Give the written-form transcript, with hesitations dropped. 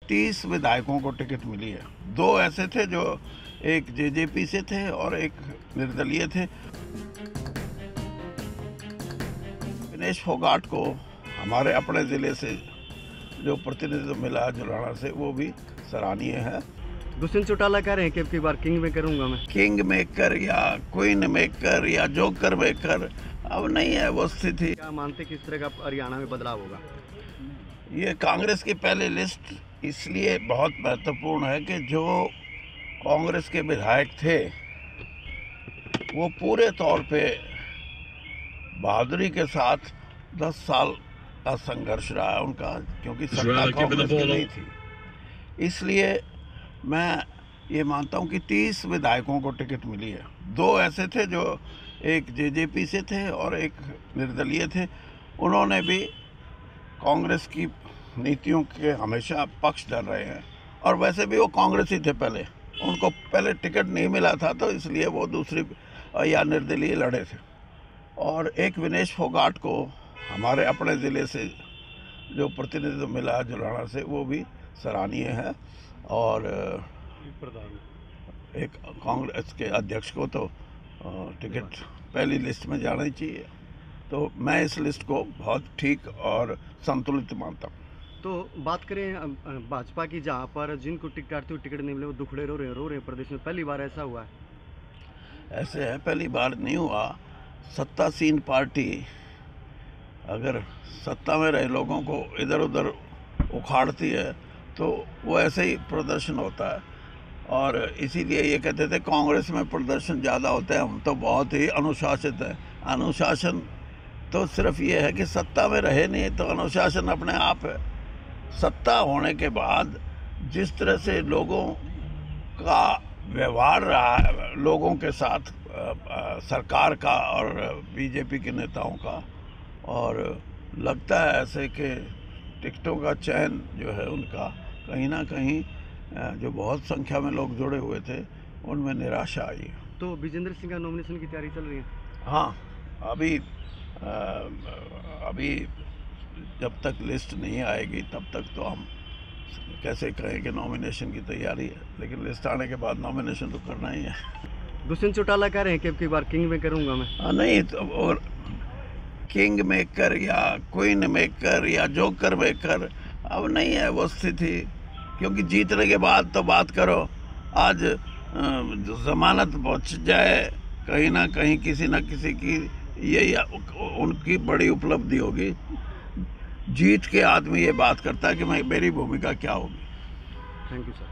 30 विधायकों को टिकट मिली है। 2 ऐसे थे जो एक जेजेपी से थे और एक निर्दलीय थे। विनेश फोगाट को हमारे अपने ज़िले से जो प्रतिनिधित्व मिला जुलाना से, वो भी सराहनीय है। दुष्यंत चौटाला कह रहे हैं कि अब की बार किंग मेकर हूँगा मैं। किंग मेकर या क्वीन मेकर या जोकर मेकर अब नहीं है वो स्थिति। क्या मानते किस तरह का हरियाणा में बदलाव होगा? ये कांग्रेस की पहली लिस्ट इसलिए बहुत महत्वपूर्ण है कि जो कांग्रेस के विधायक थे वो पूरे तौर पे बहादुरी के साथ 10 साल का संघर्ष रहा है उनका, क्योंकि सत्ता कांग्रेस की नहीं थी। इसलिए मैं ये मानता हूँ कि 30 विधायकों को टिकट मिली है। 2 ऐसे थे जो एक जेजेपी से थे और एक निर्दलीय थे। उन्होंने भी कांग्रेस की नीतियों के हमेशा पक्षधर रहे हैं और वैसे भी वो कांग्रेस ही थे पहले। उनको पहले टिकट नहीं मिला था तो इसलिए वो दूसरी या निर्दलीय लड़े थे। और एक विनेश फोगाट को हमारे अपने ज़िले से जो प्रतिनिधित्व मिला जुलाना से, वो भी सराहनीय है। और एक कांग्रेस के अध्यक्ष को तो टिकट पहली लिस्ट में जाना ही चाहिए। तो मैं इस लिस्ट को बहुत ठीक और संतुलित मानता हूँ। तो बात करें भाजपा की, जहाँ पर जिनको टिकट नहीं मिले वो दुखड़े रो रहे हैं प्रदेश में। पहली बार ऐसा हुआ है? ऐसे है, पहली बार नहीं हुआ। सत्तासीन पार्टी अगर सत्ता में रहे लोगों को इधर उधर उखाड़ती है तो वो ऐसे ही प्रदर्शन होता है। और इसीलिए ये कहते थे कांग्रेस में प्रदर्शन ज़्यादा होते हैं, हम तो बहुत ही अनुशासित हैं। अनुशासन तो सिर्फ ये है कि सत्ता में रहे नहीं, तो अनुशासन अपने आप है। सत्ता होने के बाद जिस तरह से लोगों का व्यवहार रहा है लोगों के साथ, सरकार का और बीजेपी के नेताओं का, और लगता है ऐसे कि टिकटों का चयन जो है उनका कहीं ना कहीं जो बहुत संख्या में लोग जुड़े हुए थे उनमें निराशा आई है। तो विजेंद्र सिंह का नॉमिनेशन की तैयारी चल रही है? हाँ, अभी जब तक लिस्ट नहीं आएगी तब तक तो हम कैसे कहें कि नॉमिनेशन की तैयारी है, लेकिन लिस्ट आने के बाद नॉमिनेशन तो करना ही है। दुष्यंत चौटाला कह रहे हैं कि अब की बार किंग मेकर हूँगा मैं। नहीं तो, और किंग मेकर या क्वीन मेकर या जोकर मेकर अब नहीं है वो स्थिति, क्योंकि जीतने के बाद तो बात करो। आज जमानत पहुंच जाए कहीं ना कहीं किसी न किसी की, यही उनकी बड़ी उपलब्धि होगी। जीत के आदमी ये बात करता है कि मेरी भूमिका क्या होगी। Thank you sir.